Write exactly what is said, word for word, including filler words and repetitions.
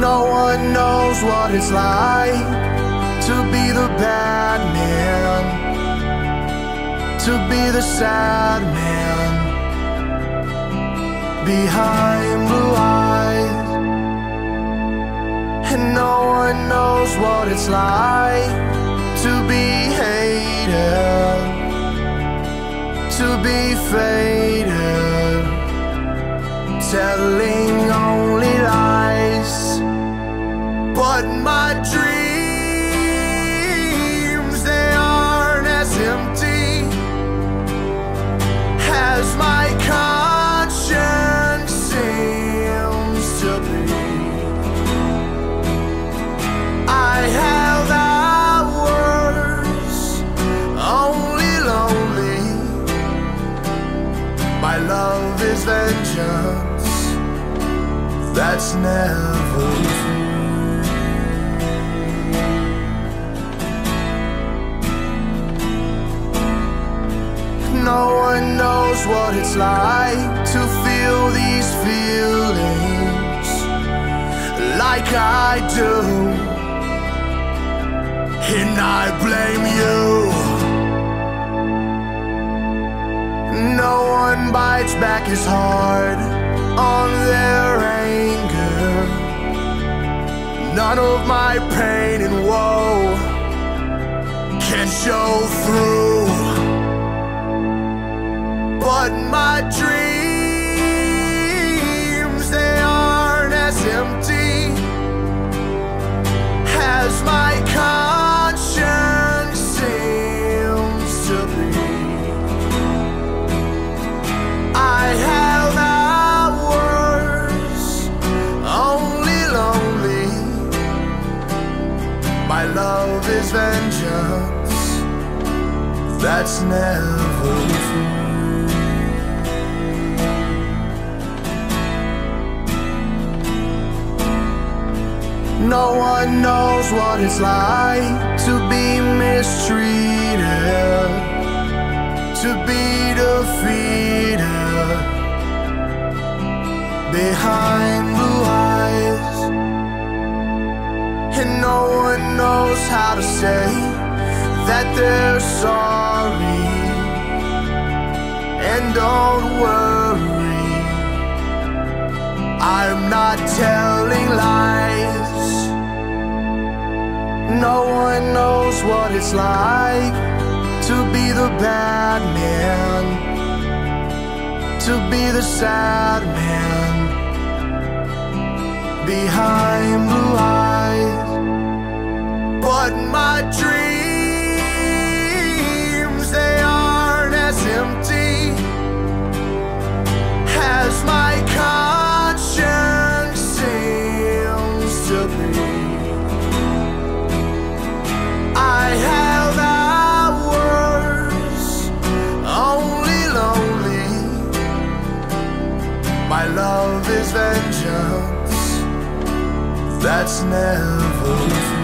No one knows what it's like to be the bad man, to be the sad man behind blue eyes. And no one knows what it's like to be hated, to be faded, telling only lies. But my dreams, they aren't as empty as my conscience seems to be. I have hours only lonely. My love is vengeance that's never free. No one knows what it's like to feel these feelings like I do, and I blame you. No one bites back as hard on their anger. None of my pain and woe can show through. But my dreams, they aren't as empty as my conscience seems to be. I have hours only lonely. My love is vengeance that's never free. No one knows what it's like to be mistreated, to be defeated behind blue eyes. And no one knows how to say that they're sorry. And don't worry, I'm not telling lies. No one knows what it's like to be the bad man, to be the sad man behind blue eyes. But my dreams, they aren't as empty as my conscience seems to be. I have hours only lonely. My love is vengeance that's never free.